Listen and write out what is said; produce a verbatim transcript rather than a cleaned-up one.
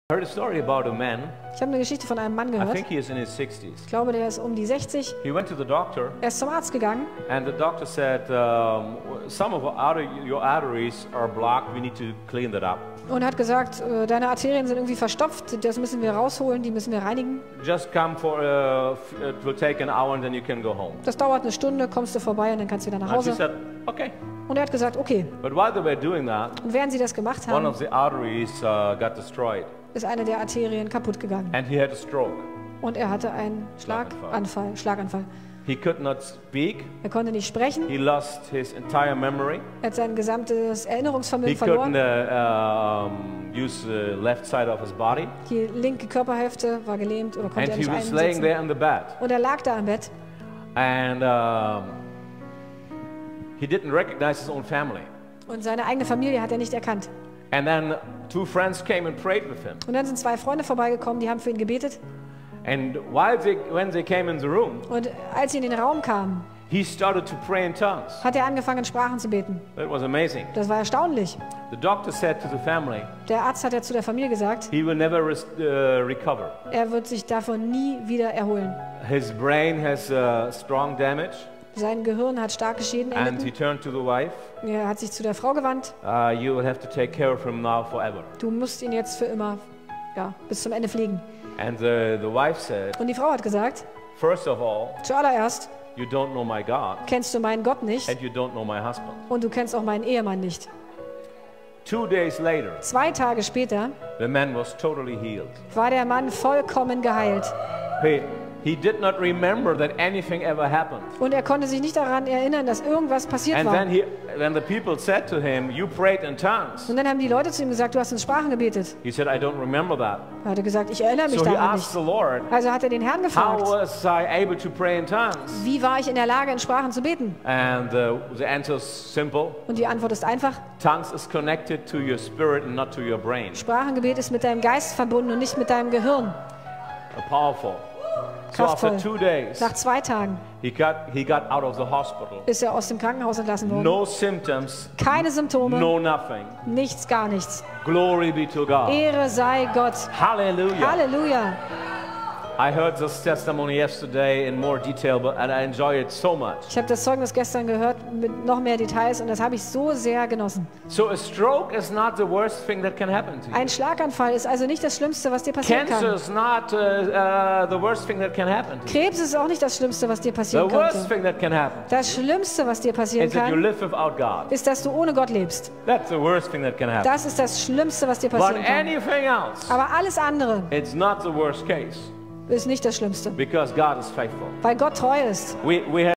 I heard a story about a man. Ich habe eine Geschichte von einem Mann I gehört. think he is in his sixties. Ich glaube, der ist um die sechzig. He went to the doctor, Er ist zum Arzt gegangen and the doctor said, um, "Some of our, your arteries are blocked. We need to clean that up. und hat gesagt, äh, deine Arterien sind irgendwie verstopft, das müssen wir rausholen, die müssen wir reinigen. Just come for. Uh, f- it will take an hour, and then you can go home." Das dauert eine Stunde, kommst du vorbei und dann kannst du wieder nach And she Hause. said, "Okay." Und er hat gesagt, okay. But while they were doing that, Und während sie das gemacht one haben, of the arteries uh, got destroyed, ist eine der Arterien kaputt gegangen. and he had a stroke. Und er hatte einen Schlaganfall. Schlaganfall. He could not speak. Er konnte nicht sprechen. He lost his entire memory. Er hat sein gesamtes He Erinnerungsvermögen couldn't verloren. uh, um, use the left side of his body, Die linke Körperhälfte war gelähmt oder konnte and er he nicht was laying einsetzen. there in the bed. Und er lag da im Bett And um, he didn't recognize his own family. und seine eigene Familie hat er nicht erkannt. And then two friends came and prayed with him. Und dann sind zwei Freunde vorbeigekommen, die haben für ihn gebetet. And while they, when they came in the room, Und als sie in den Raum kamen, he started to pray in tongues. hat er angefangen, in Sprachen zu beten. That was amazing. Das war erstaunlich. The doctor said to the family, Der Arzt hat ja zu der Familie gesagt, he will never res- uh, recover. er wird sich davon nie wieder erholen. His brain has uh, strong damage. Sein Gehirn hat starke Schäden And he erlitten. turned to the wife. Er hat sich zu der Frau gewandt. Uh, you will have to take care of him now forever. Du musst ihn jetzt für immer, ja, bis zum Ende pflegen. And the, the wife said, Und die Frau hat gesagt, first of all, zuallererst you don't know my God, kennst du meinen Gott nicht and you don't know my husband. und du kennst auch meinen Ehemann nicht. Two days later, Zwei Tage später the man was totally healed. war der Mann vollkommen geheilt. He, he did not remember that anything ever happened. Und er konnte sich nicht daran erinnern, dass irgendwas passiert And war. then, he, then the people said to him, you prayed in tongues. Und dann haben die Leute zu ihm gesagt, du hast in Sprachen gebetet. He said, I don't remember that. Er hatte gesagt, ich erinnere mich So he daran asked nicht. the Lord, Also hat er den Herrn how gefragt, was I able to pray in tongues? wie war ich in der Lage, in Sprachen zu beten? And the, the answer is simple. Und die Antwort ist einfach, Tongues is connected to your spirit and not to your brain. Sprachengebet ist mit deinem Geist verbunden und nicht mit deinem Gehirn. Powerful. So after Kraftvoll. two days, Nach zwei Tagen he got, he got out of the hospital. ist er aus dem Krankenhaus entlassen worden. No symptoms, Keine Symptome, no nothing. nichts, gar nichts. Glory be to God. Ehre sei Gott. Hallelujah. Halleluja. I heard this testimony yesterday in more detail, but and I enjoy it so much. Ich habe das Zeugnis gestern gehört mit noch mehr Details und das habe ich so sehr genossen. So a stroke is not the worst thing that can happen to you. Ein Schlaganfall ist also nicht das Schlimmste, was dir passieren Cancer kann. is not uh, uh, the worst thing that can happen to you. Krebs ist auch nicht das Schlimmste, was dir The passieren worst könnte. thing that can happen Das Schlimmste, was dir passieren is that you kann, live without God. ist, dass du ohne Gott lebst. That's the worst thing that can happen. Das ist das Schlimmste, was dir But passieren kann. anything else, Aber alles andere it's not the worst case ist nicht das Schlimmste, because God is faithful. weil Gott treu ist. We, we